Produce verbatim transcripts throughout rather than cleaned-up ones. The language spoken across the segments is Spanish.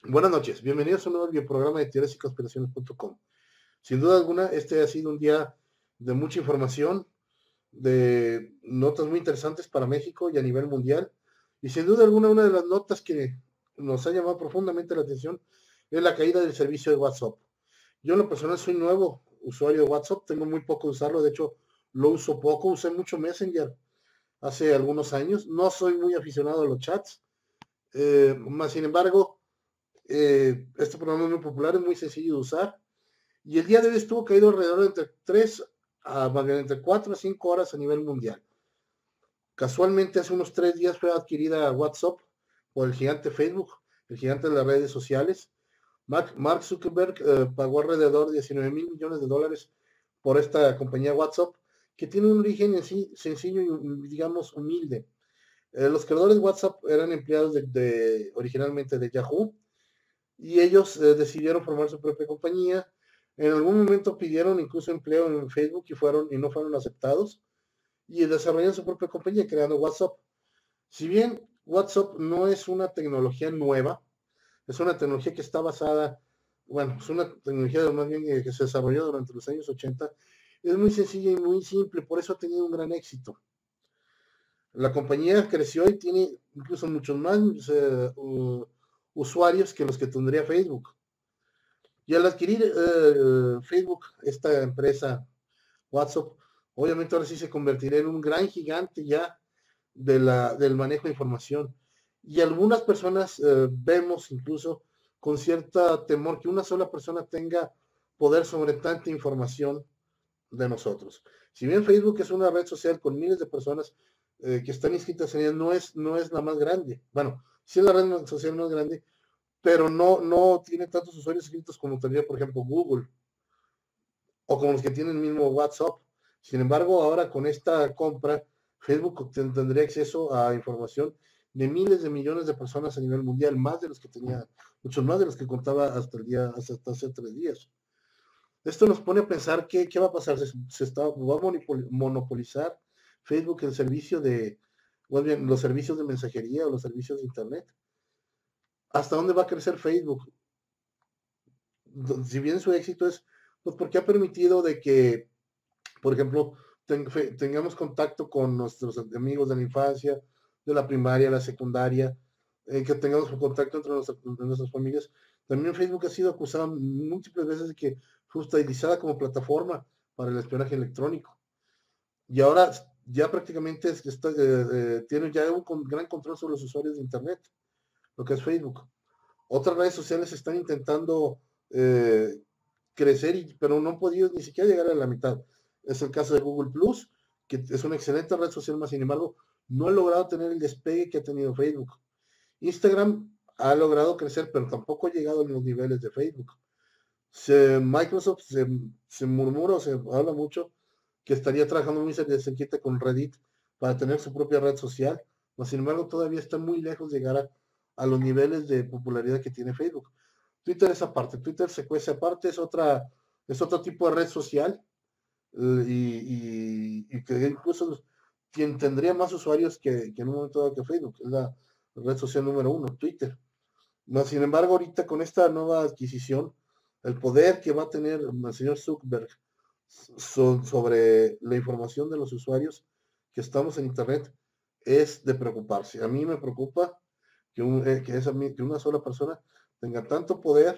Buenas noches, bienvenidos a un nuevo programa de teorías y conspiraciones punto com. Sin duda alguna, este ha sido un día de mucha información, de notas muy interesantes para México y a nivel mundial. Y sin duda alguna, una de las notas que nos ha llamado profundamente la atención es la caída del servicio de WhatsApp. Yo en lo personal soy nuevo usuario de WhatsApp, tengo muy poco de usarlo, de hecho lo uso poco, usé mucho Messenger hace algunos años, no soy muy aficionado a los chats, eh, más sin embargo, eh, este programa es muy popular, es muy sencillo de usar. Y el día de hoy estuvo caído alrededor de entre tres a entre cuatro a cinco horas a nivel mundial. Casualmente, hace unos tres días fue adquirida WhatsApp por el gigante Facebook, el gigante de las redes sociales. Mark, Mark Zuckerberg eh, pagó alrededor de diecinueve mil millones de dólares por esta compañía WhatsApp, que tiene un origen en sí, sencillo y, digamos, humilde. Eh, los creadores de WhatsApp eran empleados de, de, originalmente de Yahoo, y ellos eh, decidieron formar su propia compañía. En algún momento pidieron incluso empleo en Facebook y fueron y no fueron aceptados y desarrollaron su propia compañía creando WhatsApp. Si bien WhatsApp no es una tecnología nueva, es una tecnología que está basada, bueno, es una tecnología más bien eh, que se desarrolló durante los años ochenta, es muy sencilla y muy simple, por eso ha tenido un gran éxito. La compañía creció y tiene incluso muchos más uh, uh, usuarios que los que tendría Facebook. Y al adquirir eh, Facebook, esta empresa WhatsApp, obviamente ahora sí se convertirá en un gran gigante ya de la, del manejo de información. Y algunas personas eh, vemos incluso con cierta temor que una sola persona tenga poder sobre tanta información de nosotros. Si bien Facebook es una red social con miles de personas eh, que están inscritas en ella, no es, no es la más grande. Bueno, sí es la red social más grande, pero no, no tiene tantos usuarios inscritos como tendría, por ejemplo, Google o como los que tienen el mismo WhatsApp. Sin embargo, ahora con esta compra, Facebook tendría acceso a información de miles de millones de personas a nivel mundial, más de los que tenía, muchos más de los que contaba hasta el día, hasta hace tres días. Esto nos pone a pensar qué, qué va a pasar, se, se está, va a monopolizar Facebook el servicio de, o bien, los servicios de mensajería o los servicios de Internet. ¿Hasta dónde va a crecer Facebook? Si bien su éxito es, pues porque ha permitido de que, por ejemplo, ten, tengamos contacto con nuestros amigos de la infancia, de la primaria, la secundaria, eh, que tengamos contacto entre, nuestra, entre, nuestras familias. También Facebook ha sido acusado múltiples veces de que fue utilizada como plataforma para el espionaje electrónico. Y ahora ya prácticamente es, está, eh, eh, tiene ya un con, gran control sobre los usuarios de Internet, lo que es Facebook. Otras redes sociales están intentando eh, crecer, y, pero no han podido ni siquiera llegar a la mitad. Es el caso de Google Plus, que es una excelente red social, más sin embargo, no ha logrado tener el despegue que ha tenido Facebook. Instagram ha logrado crecer, pero tampoco ha llegado a los niveles de Facebook. Se, Microsoft se, se murmura, se habla mucho que estaría trabajando muy cerquita con Reddit para tener su propia red social, mas sin embargo todavía está muy lejos de llegar a, a los niveles de popularidad que tiene Facebook. Twitter es aparte, Twitter se cuece aparte, es otra, es otro tipo de red social eh, y, y, y, que incluso quien tendría más usuarios que, que en un momento dado que Facebook, es la red social número uno, Twitter. No, sin embargo, ahorita con esta nueva adquisición, el poder que va a tener el señor Zuckerberg so, sobre la información de los usuarios que estamos en Internet es de preocuparse. A mí me preocupa que, un, eh, que, esa, que una sola persona tenga tanto poder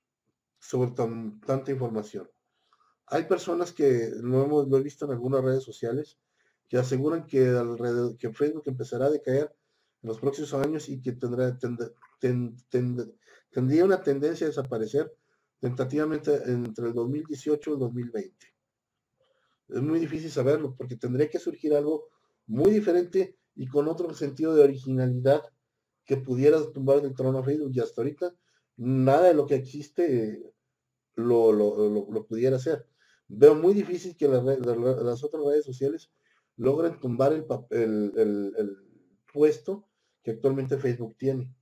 sobre tan, tanta información. Hay personas que lo hemos lo he visto en algunas redes sociales que aseguran que, alrededor, que Facebook empezará a decaer en los próximos años y que tendrá, tend, tend, tend, tendría una tendencia a desaparecer tentativamente entre el dos mil dieciocho y el dos mil veinte. Es muy difícil saberlo porque tendría que surgir algo muy diferente y con otro sentido de originalidad que pudiera tumbar del trono a Facebook. Y hasta ahorita nada de lo que existe lo, lo, lo, lo pudiera hacer. Veo muy difícil que la, la, las otras redes sociales logren tumbar el, el, el, el puesto que actualmente Facebook tiene.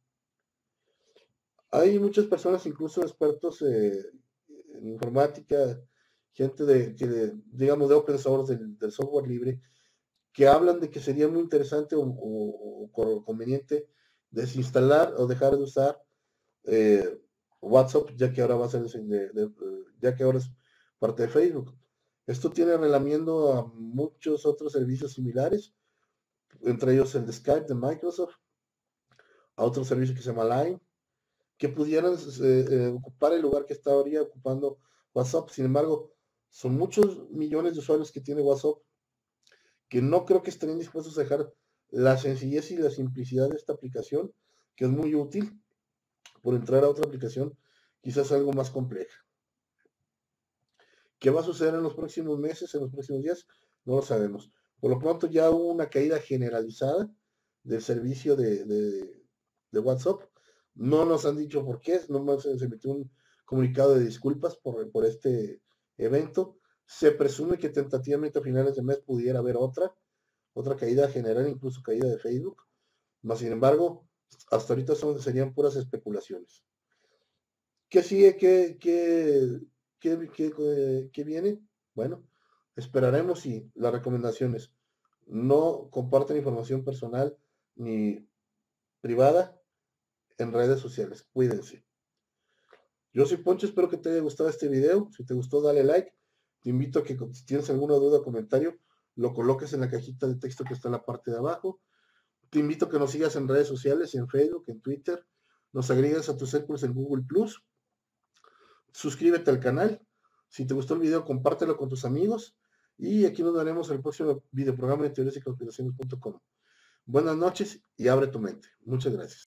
Hay muchas personas, incluso expertos eh, en informática, gente de, que, digamos, de open source, del, del, software libre, que hablan de que sería muy interesante o, o, o conveniente desinstalar o dejar de usar eh, WhatsApp, ya que ahora va a ser de, de, ya que ahora es parte de Facebook. Esto tiene relamiendo a muchos otros servicios similares, entre ellos el de Skype de Microsoft, a otro servicio que se llama Line, que pudieran eh, eh, ocupar el lugar que está ahora ocupando WhatsApp. Sin embargo, son muchos millones de usuarios que tiene WhatsApp que no creo que estén dispuestos a dejar la sencillez y la simplicidad de esta aplicación, que es muy útil, por entrar a otra aplicación quizás algo más compleja. ¿Qué va a suceder en los próximos meses, en los próximos días? No lo sabemos. Por lo pronto ya hubo una caída generalizada del servicio de, de, de WhatsApp. No nos han dicho por qué, no se emitió un comunicado de disculpas por, por este evento. Se presume que tentativamente a finales de mes pudiera haber otra, otra caída general, incluso caída de Facebook. Mas, sin embargo, hasta ahorita son, serían puras especulaciones. ¿Qué sigue? ¿Qué, qué, qué, qué, qué viene? Bueno, esperaremos y las recomendaciones. No compartan información personal ni privada en redes sociales. Cuídense. Yo soy Poncho, espero que te haya gustado este video. Si te gustó, dale like. Te invito a que si tienes alguna duda o comentario, lo coloques en la cajita de texto que está en la parte de abajo. Te invito a que nos sigas en redes sociales, en Facebook, en Twitter. Nos agregues a tus círculos en Google Plus. Suscríbete al canal. Si te gustó el video, compártelo con tus amigos. Y aquí nos veremos en el próximo videoprograma de teorías y conspiraciones punto com. Buenas noches y abre tu mente. Muchas gracias.